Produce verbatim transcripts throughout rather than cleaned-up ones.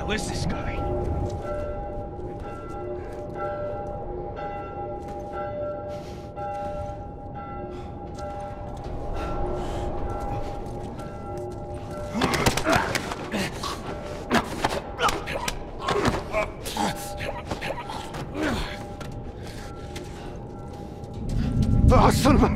hell is this guy? Oh, son of a...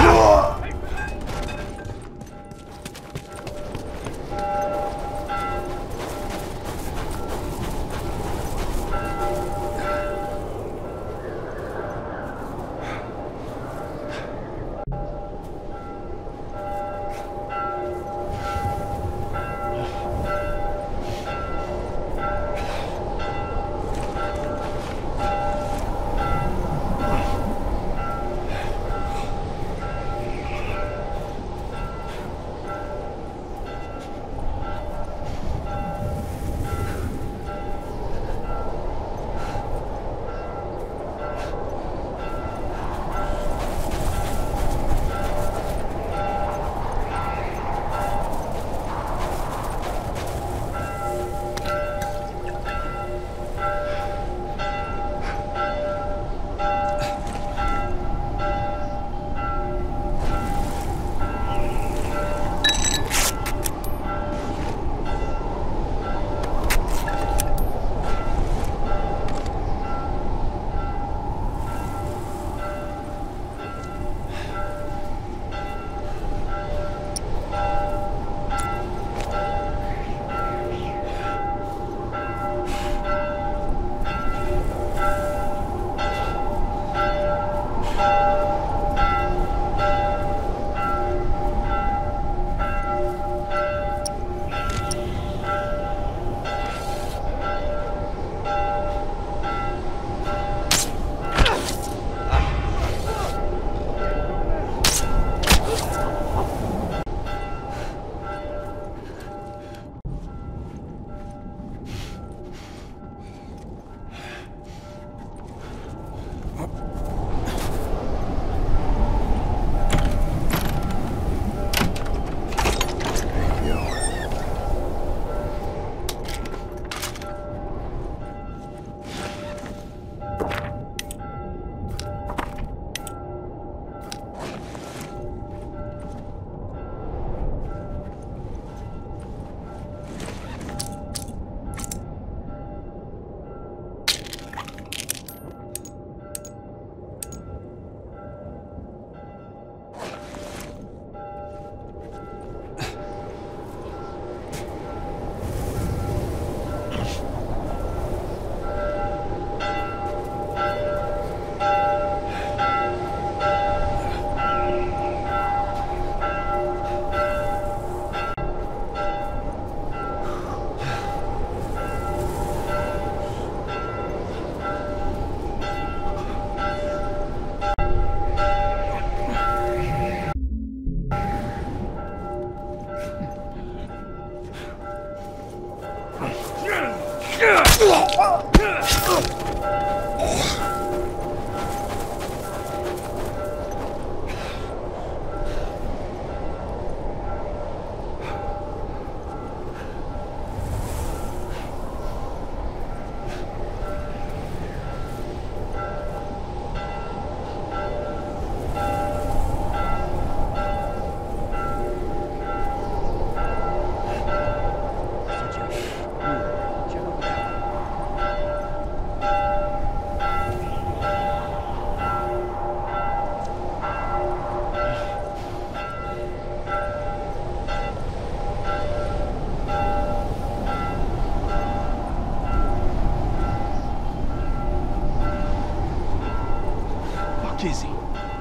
Is he?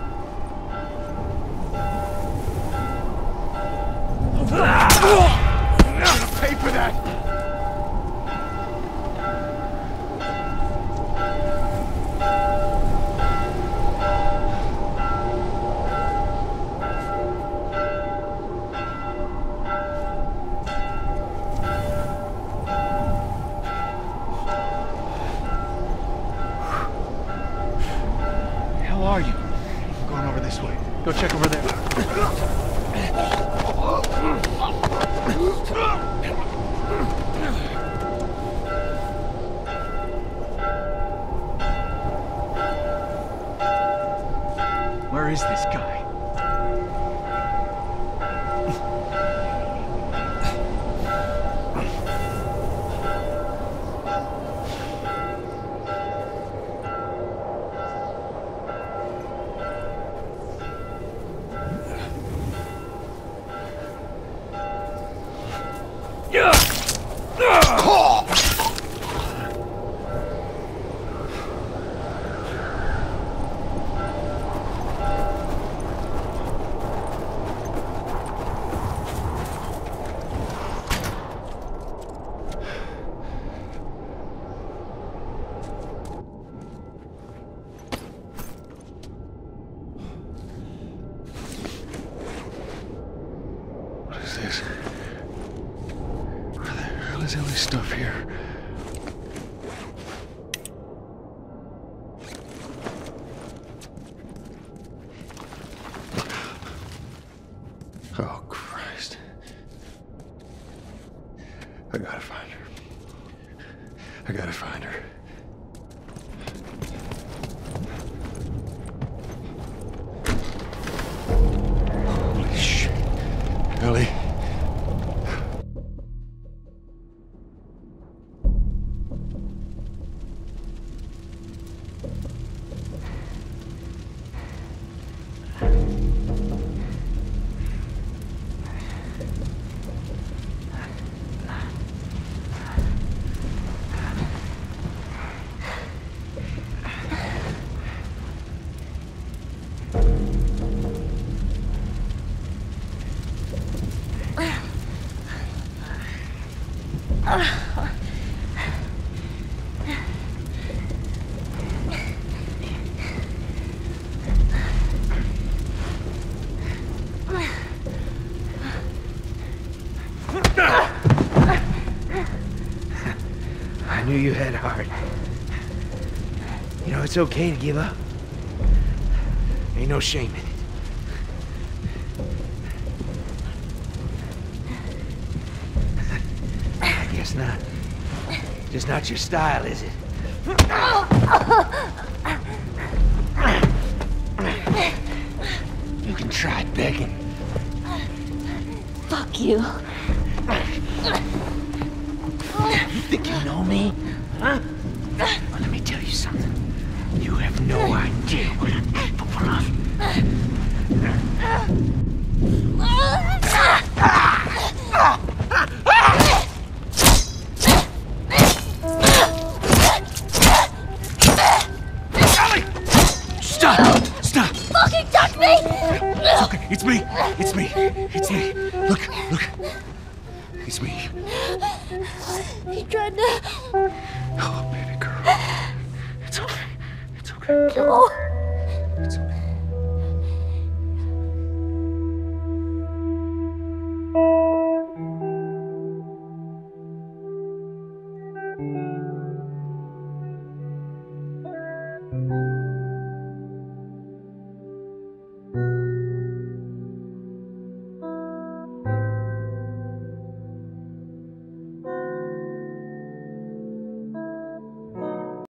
I'm gonna pay for that! How are you? I'm going over this way. Go check over there. Where is this guy? What is this? Where the hell is Ellie's stuff here? Oh, Christ. I gotta find her. I gotta find her. Holy shit. Ellie. I knew you had heart. You know, it's okay to give up. Ain't no shame in it. I guess not. Just not your style, is it? You can try begging. Fuck you. You think you know me? Huh? Well, let me tell you something. You have no idea what I'm capable of. Ellie! Stop! Stop! Fucking touch me! It's okay. It's me. It's me. It's me. Look, look. It's me. He tried to... Oh, baby girl. It's okay. It's okay. No. It's okay. No.